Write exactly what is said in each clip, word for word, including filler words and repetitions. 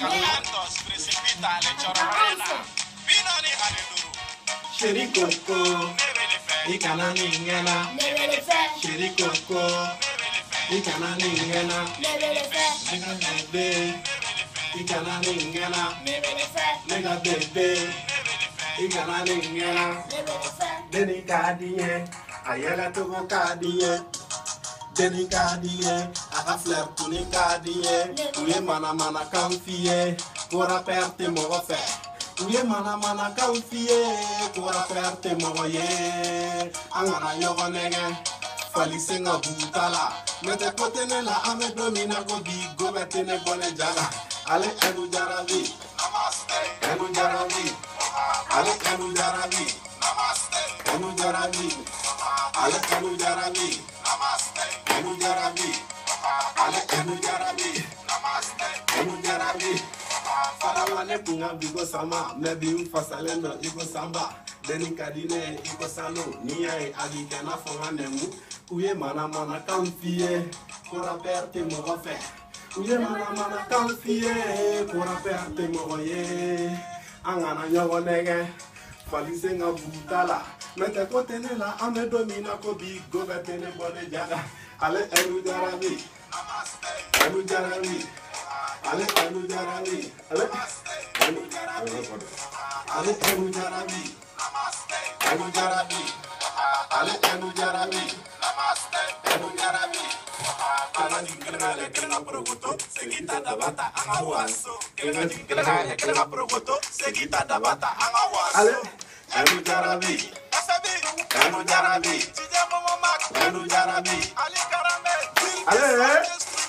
Carlentos precipita le chororena. Vino ni haliduru. Sheri Coco, Ikana Ningana, Sheri Coco, Ikana Ningana, Nigga Bebe, Ikana Ningana, Nigga Bebe, Ikana Ningana, Deni Kadiye, Ayala Togo Kadiye, Deni Kadiye, Aka Flair Tuni Kadiye, Uye Mana Mana Kamfiye, Kora Perte Mogofe. Uye mana mana kaufiye, kora perte moye. Angana yogo nege, fali senga butala. Mete kote ne la ame domina go bi go bete ne bone jaga. Ale enu jarabi, namaste. Enu jarabi, ale enu jarabi, namaste. Enu jarabi, ale enu jarabi, namaste. Enu jarabi, ale enu jarabi, namaste. Enu jarabi. Fala wane kunga bigo sama, mebi umfasalendo iko samba. Deni kadine iko salo, niye agi kena fonga nemu. Uye mana mana kamfiye, kora perte mogo fe. Uye mana mana kamfiye, kora perte mogo ye. Angana nyogo nege, fali senga butala. Mete kote ne la ame domina ko bi go bete ne bone jaga. Ale enu jarabi, enu jarabi. Ale enu jarabi, ale enu jarabi, ale enu jarabi, enu jarabi, ale enu jarabi, enu jarabi. Kala jingkele kele progoto, segita dabata angawaso. Kele jingkele kele progoto, segita dabata angawaso. Ale enu jarabi, enu jarabi, enu jarabi, ale karame, ale.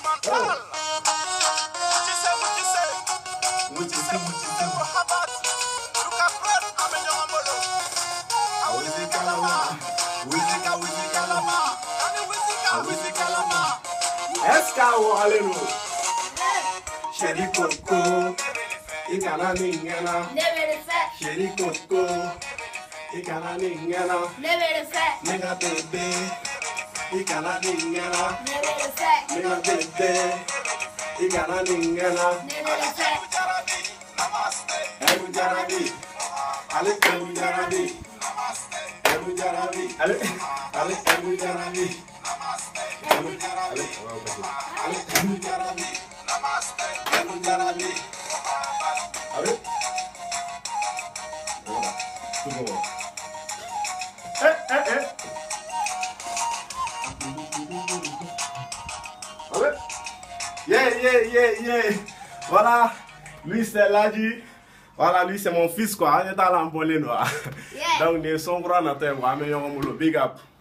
What you say, what you say, what about? Look at bread, I'm in your molo. I will see Kalama, Wizika, Wizikalama, I will see Kalama. Escawo, hallelujah. Sheri Coco, Ikana Ningana, Sheri Coco, Ikana Ningana, Nigga Bebe, Ikana Ningana, Nigga Bebe, Ikana Ningana. Enu jarabi, ale enu jarabi, enu jarabi, ale ale enu jarabi, enu jarabi, ale enu jarabi, enu jarabi, ale. Eh eh eh. Ale. Yeah yeah yeah yeah. Voilà. Lui c'est Ladji. Voilà, lui c'est mon fils quoi. On est à l'embolé noir. Donc, les son grand, on a big up.